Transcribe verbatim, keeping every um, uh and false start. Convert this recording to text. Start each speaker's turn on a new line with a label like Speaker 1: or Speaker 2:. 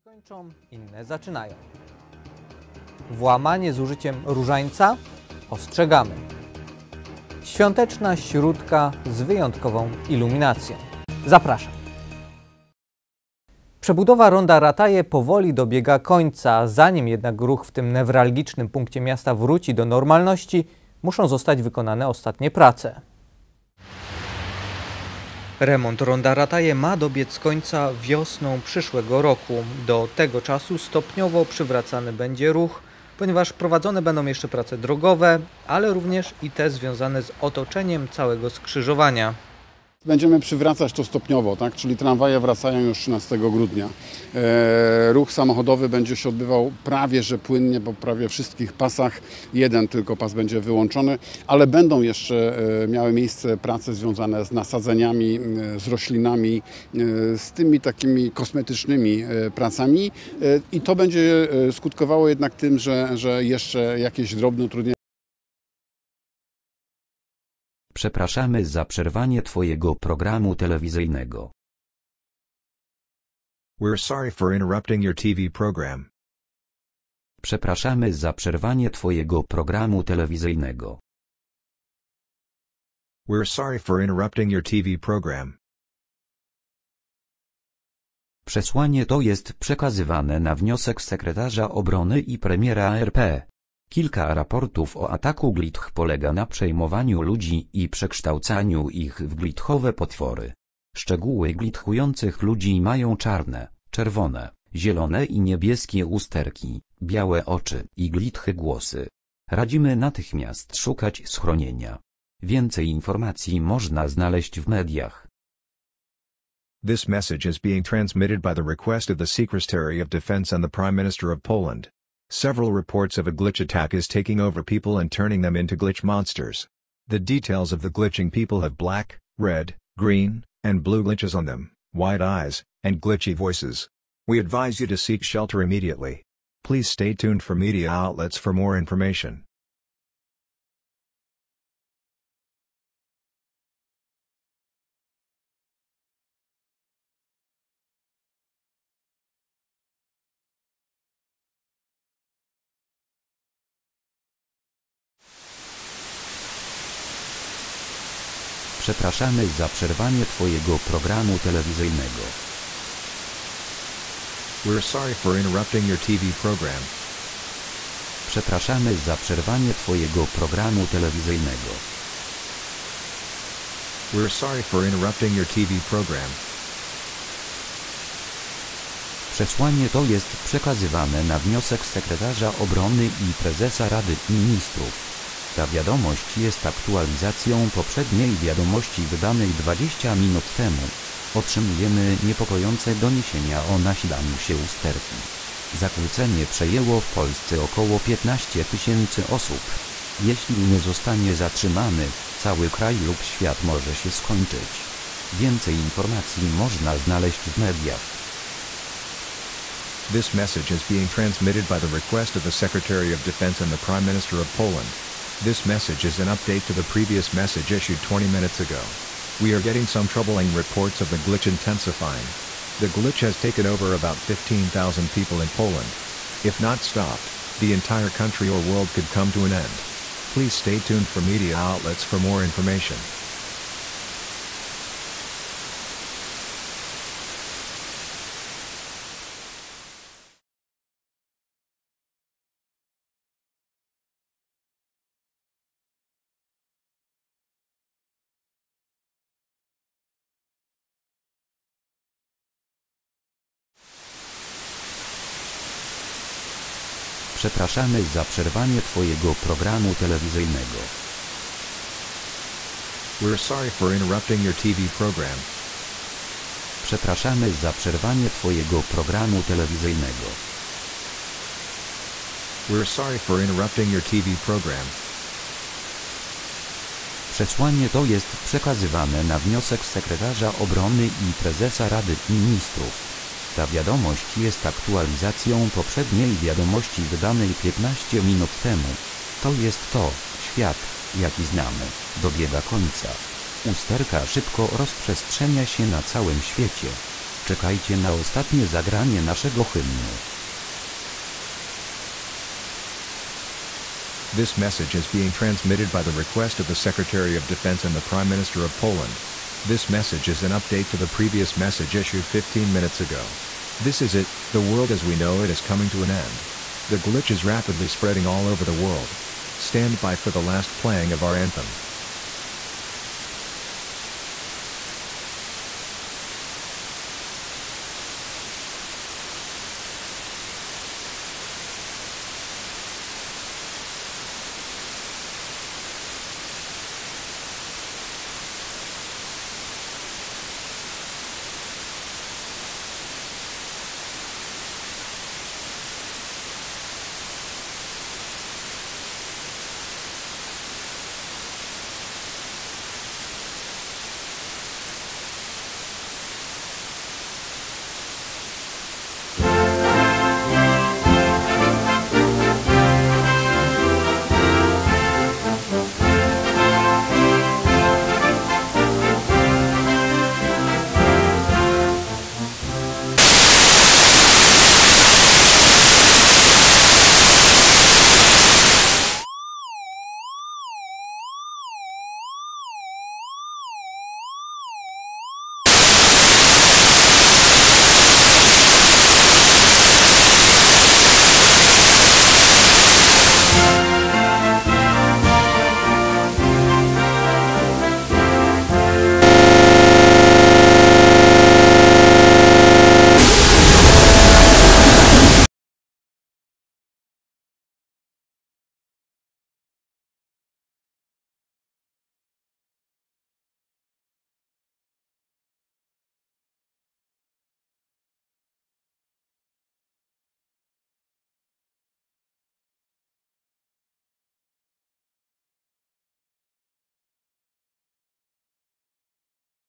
Speaker 1: Kończą, inne zaczynają. Włamanie z użyciem różańca? Ostrzegamy. Świąteczna śródka z wyjątkową iluminacją. Zapraszam. Przebudowa ronda Rataje powoli dobiega końca. Zanim jednak ruch w tym newralgicznym punkcie miasta wróci do normalności, muszą zostać wykonane ostatnie prace. Remont ronda Rataje ma dobiec końca wiosną przyszłego roku. Do tego czasu stopniowo przywracany będzie ruch, ponieważ prowadzone będą jeszcze prace drogowe, ale również i te związane z otoczeniem całego skrzyżowania.
Speaker 2: Będziemy przywracać to stopniowo, tak? Czyli tramwaje wracają już trzynastego grudnia. E, ruch samochodowy będzie się odbywał prawie że płynnie, po prawie wszystkich pasach. Jeden tylko pas będzie wyłączony, ale będą jeszcze e, miały miejsce prace związane z nasadzeniami, e, z roślinami, e, z tymi takimi kosmetycznymi e, pracami. E, I to będzie e, skutkowało jednak tym, że, że jeszcze jakieś drobne utrudnienia.
Speaker 3: Przepraszamy za przerwanie Twojego programu telewizyjnego.
Speaker 4: We're sorry for interrupting your T V program.
Speaker 3: Przepraszamy za przerwanie Twojego programu telewizyjnego.
Speaker 4: We're sorry for interrupting your T V program.
Speaker 3: Przesłanie to jest przekazywane na wniosek sekretarza obrony i premiera R P. Kilka raportów o ataku glitch polega na przejmowaniu ludzi i przekształcaniu ich w glitchowe potwory. Szczegóły glitchujących ludzi mają czarne, czerwone, zielone i niebieskie usterki, białe oczy i glitchy głosy. Radzimy natychmiast szukać schronienia. Więcej informacji można znaleźć w mediach.
Speaker 4: This message is being transmitted by the request of the Secretary of Defense and the Prime Minister of Poland. Several reports of a glitch attack is taking over people and turning them into glitch monsters. The details of the glitching people have black, red, green, and blue glitches on them, white eyes, and glitchy voices. We advise you to seek shelter immediately. Please stay tuned for media outlets for more information.
Speaker 3: Przepraszamy za przerwanie Twojego programu telewizyjnego.
Speaker 4: We're sorry for interrupting your T V program.
Speaker 3: Przepraszamy za przerwanie Twojego programu telewizyjnego.
Speaker 4: We're sorry for interrupting your T V program.
Speaker 3: Przesłanie to jest przekazywane na wniosek sekretarza obrony i prezesa Rady Ministrów. Ta wiadomość jest aktualizacją poprzedniej wiadomości wydanej dwadzieścia minut temu. Otrzymujemy niepokojące doniesienia o nasilaniu się usterki. Zakłócenie przejęło w Polsce około piętnaście tysięcy osób. Jeśli nie zostanie zatrzymany, cały kraj lub świat może się skończyć. Więcej informacji można znaleźć w mediach.
Speaker 4: This message is being transmitted by the request of the Secretary of Defense and the Prime Minister of Poland. This message is an update to the previous message issued twenty minutes ago. We are getting some troubling reports of the glitch intensifying. The glitch has taken over about fifteen thousand people in Poland. If not stopped, the entire country or world could come to an end. Please stay tuned for media outlets for more information.
Speaker 3: Przepraszamy za przerwanie Twojego programu telewizyjnego.
Speaker 4: We're sorry for interrupting your T V program.
Speaker 3: Przepraszamy za przerwanie Twojego programu telewizyjnego.
Speaker 4: We're sorry for interrupting your T V program.
Speaker 3: Przesłanie to jest przekazywane na wniosek sekretarza obrony i prezesa Rady Ministrów. Ta wiadomość jest aktualizacją poprzedniej wiadomości wydanej piętnaście minut temu. To jest to, świat, jaki znamy, dobiega końca. Usterka szybko rozprzestrzenia się na całym świecie. Czekajcie na ostatnie zagranie naszego hymnu.
Speaker 4: This message is being transmitted by the request of the Secretary of Defense and the Prime Minister of Poland. This message is an update to the previous message issued fifteen minutes ago. This is it, the world as we know it is coming to an end. The glitch is rapidly spreading all over the world. Stand by for the last playing of our anthem.